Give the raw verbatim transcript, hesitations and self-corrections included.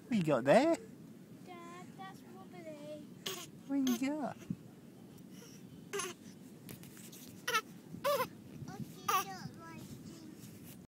What you got there? Dad, that's wobbly. What you got?